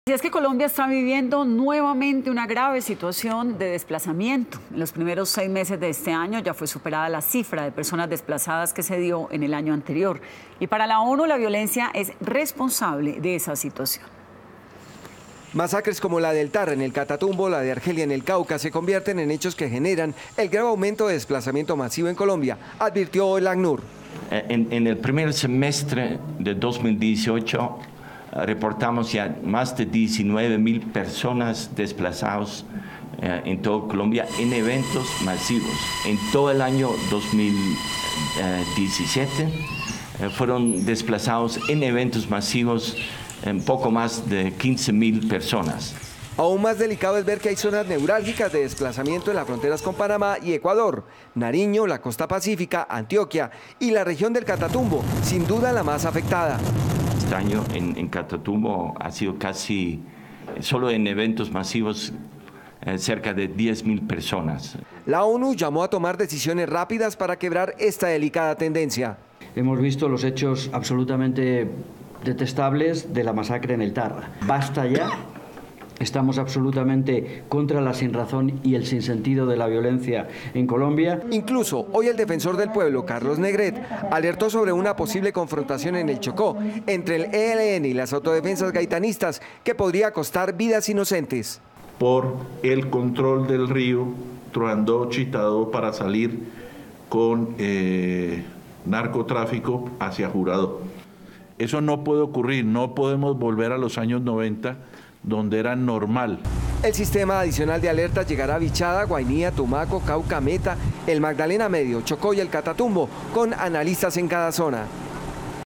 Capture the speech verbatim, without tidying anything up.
Y es que Colombia está viviendo nuevamente una grave situación de desplazamiento. En los primeros seis meses de este año ya fue superada la cifra de personas desplazadas que se dio en el año anterior. Y para la ONU la violencia es responsable de esa situación. Masacres como la del Tarra en el Catatumbo, la de Argelia en el Cauca, se convierten en hechos que generan el grave aumento de desplazamiento masivo en Colombia, advirtió el ACNUR. En, en el primer semestre de dos mil dieciocho, reportamos ya más de diecinueve mil personas desplazadas eh, en toda Colombia en eventos masivos. En todo el año dos mil diecisiete eh, fueron desplazados en eventos masivos en poco más de quince mil personas. Aún más delicado es ver que hay zonas neurálgicas de desplazamiento en las fronteras con Panamá y Ecuador. Nariño, la costa pacífica, Antioquia y la región del Catatumbo, sin duda la más afectada. Este año en, en Catatumbo ha sido casi, solo en eventos masivos, eh, cerca de diez mil personas. La ONU llamó a tomar decisiones rápidas para quebrar esta delicada tendencia. Hemos visto los hechos absolutamente detestables de la masacre en el Tarra. Basta ya. Estamos absolutamente contra la sinrazón y el sinsentido de la violencia en Colombia. Incluso hoy el defensor del pueblo, Carlos Negret, alertó sobre una posible confrontación en el Chocó entre el E L N y las autodefensas gaitanistas que podría costar vidas inocentes. Por el control del río Troandó Chitado para salir con eh, narcotráfico hacia Jurado. Eso no puede ocurrir, no podemos volver a los años noventa, donde era normal. El sistema adicional de alertas llegará a Vichada, Guainía, Tumaco, Cauca, Meta, el Magdalena Medio, Chocó y el Catatumbo, con analistas en cada zona.